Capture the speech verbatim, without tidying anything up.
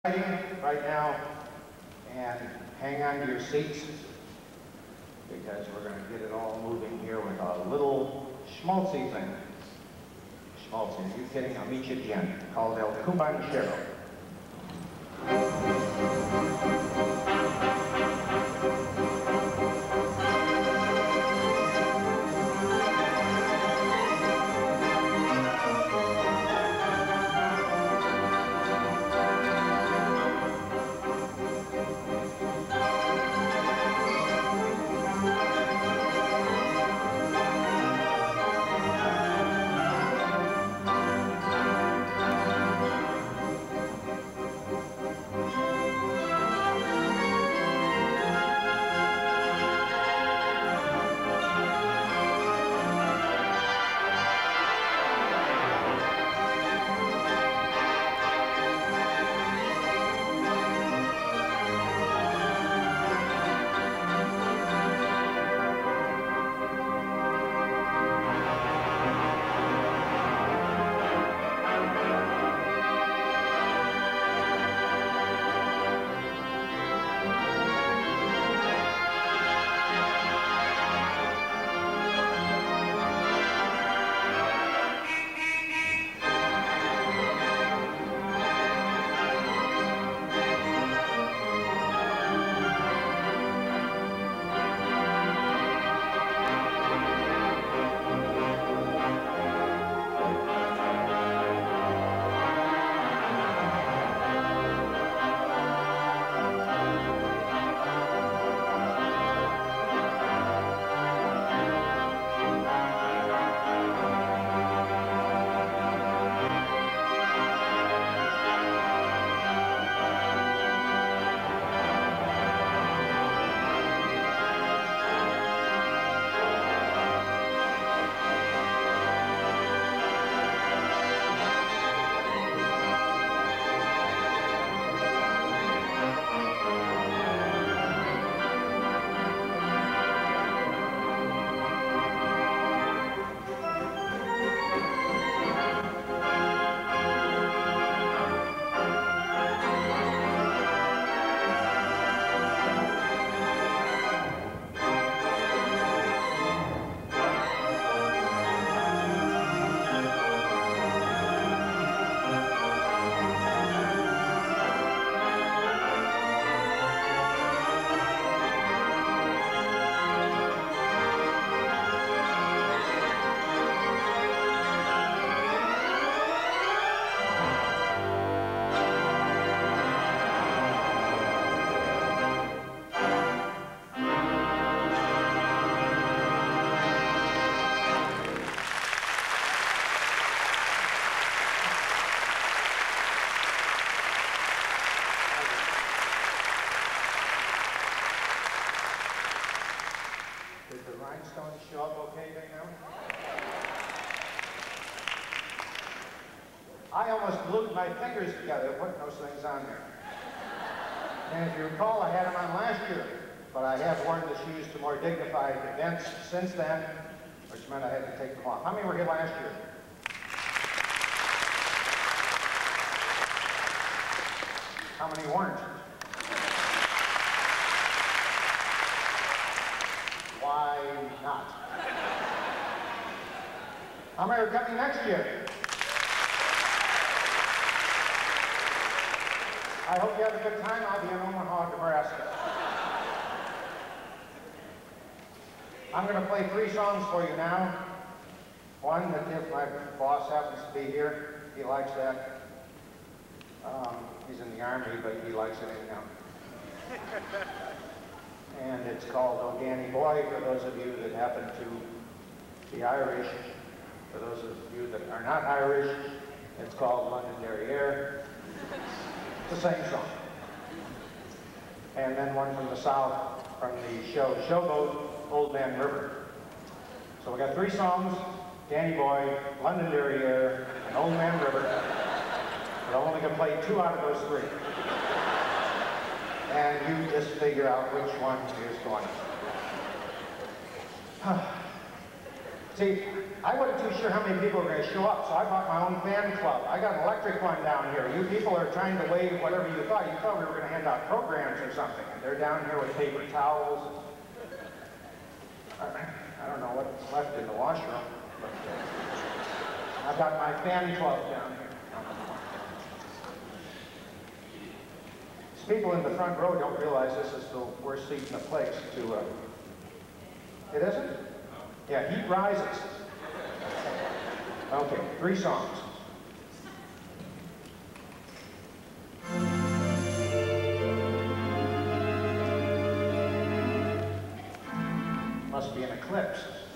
Right now, and hang on to your seats because we're going to get it all moving here with a little schmaltzy thing. Schmaltzy, are you kidding? I'll meet you at the end. Called El Cubanchero. Show up okay right now? I almost glued my fingers together putting those things on there. And if you recall, I had them on last year, but I have worn the shoes to more dignified events since then, which meant I had to take them off. How many were here last year? How many weren't? Why not? How many are coming next year? I hope you have a good time. I'll be in Omaha, Nebraska. I'm going to play three songs for you now. One that if my boss happens to be here, he likes that. Um, he's in the Army, but he likes it anyhow. And it's called Oh Danny Boy, for those of you that happen to be Irish. For those of you that are not Irish, it's called London Derriere. It's the same song. And then one from the South, from the show Showboat, Old Man River. So we got three songs, Danny Boy, London Derriere, and Old Man River. But I'm only going to play two out of those three. And you just figure out which one is going. See, I wasn't too sure how many people were going to show up, so I bought my own fan club. I got an electric one down here. You people are trying to wave whatever you thought. You thought we were going to hand out programs or something. And they're down here with paper towels. I don't know what's left in the washroom. But, uh, I've got my fan club down here. These people in the front row don't realize this is the worst seat in the place to... Uh, it isn't? Yeah, heat rises. Okay, three songs. Must be an eclipse.